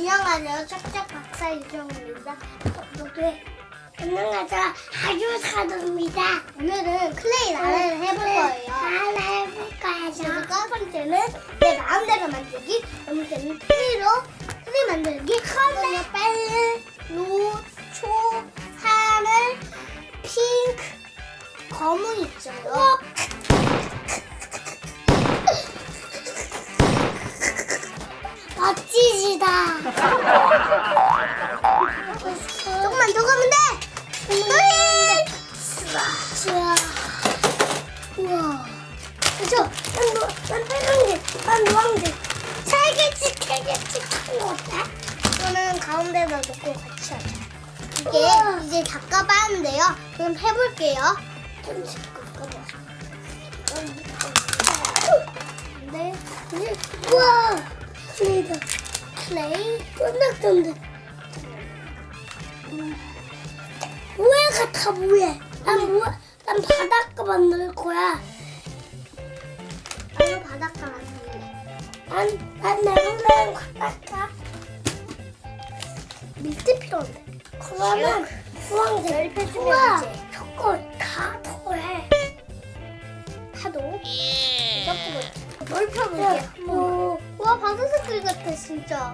안녕하세요. 짝짝 박사 유정입니다. 안녕하세요. 아주 사도입니다. 오늘은 클레이 나래를 해볼 거예요. 나래 해볼 거예요. 첫 번째는 내 마음대로 만들기. 두 번째는 트리 만들기. 그다음에 빨리, 로, 초, 하늘, 핑크, 검은 있어요. 멋지시다. 조금만 더 가면 돼. 우와. 그죠? 난 노란색. 살개씩 한 거 같아? 이거는 가운데다 놓고 같이 하자. 이게 이제 다 까봤는데요. 그럼 해볼게요. 네. 우와. 클레이다. 클레이? 쫀득쫀득. 모양 같아, 뭐해? 난 바닷가 만들 거야. 나도 바닷가 만들래. 난 내가 바닷가. 밀대 필요한데. 그러면 주황색. 우와, 저거 다 더해. 파도? 넓혀볼게. 와, 바다 색깔 같아, 진짜.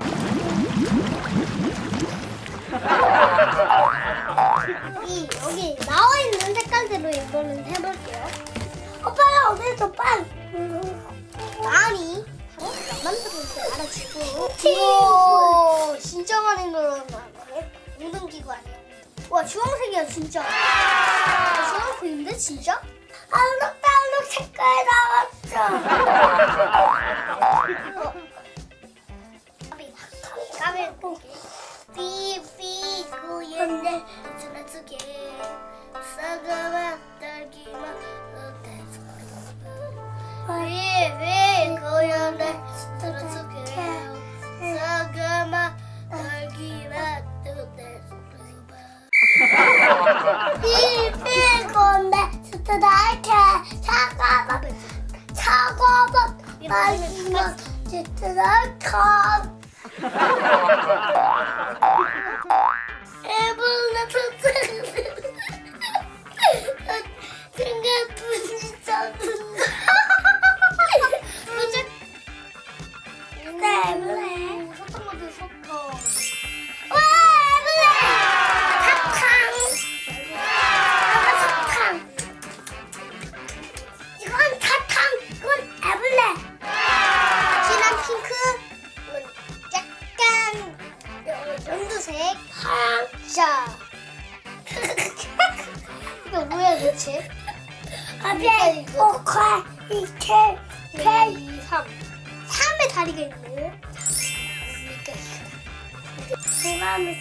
여기 나와 있는 색깔대로 이거는 해볼게요. 빨리 어디서 빵? 많이 만들어서 알아주고. 우와, 진짜 많이 늘어나네. 운동기구 아니야. 와, 주황색이야, 진짜. 주황색인데, 진짜? 알록달록 색깔 나왔어. 삐삐 고연데 스나스게 사과만 딸기만 삐삐 고연데 스나스게 사과만 딸기만 삐삐 고연데 스나스게 사과만 딸기만 스나스게 애벌레 생각보니 작은데 애벌레 소통 모드 소통. 와, 애벌레 사탕. 이건 사탕. 이건 애벌레. 진한 핑크. 연두색 자 이거 뭐야 대체? 아베 오카 이케 페이 3의 다리가 있네. 그다음에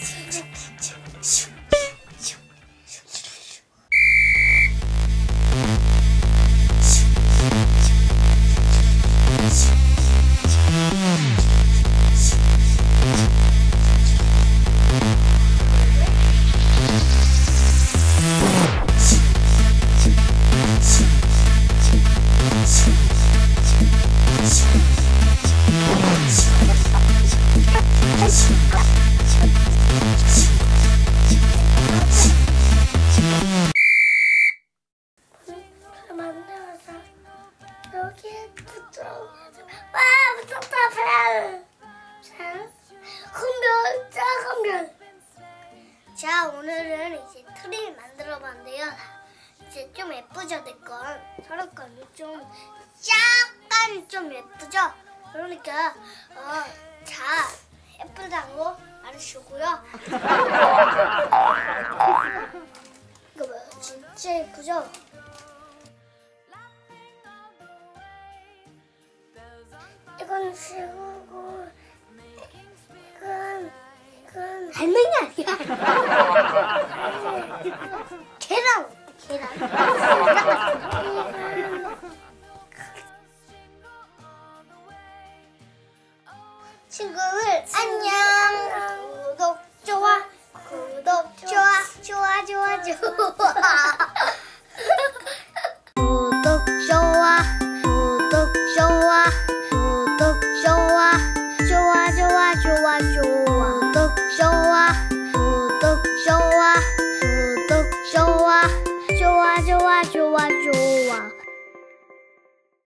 만들어서 여기에 붙여가지고 와 붙였다. 작은 별. 자, 오늘은 이제 트리를 만들어봤는데요. 이제 좀 예쁘죠, 내 건. 저런 건 좀 약간 좀 예쁘죠. 그러니까 자 예쁘다고 말해주고요. 이거 뭐야? 진짜 예쁘죠? 이건 지우고 이건 할머니 아니야? 계란. 친구들 안녕. 구독 좋아.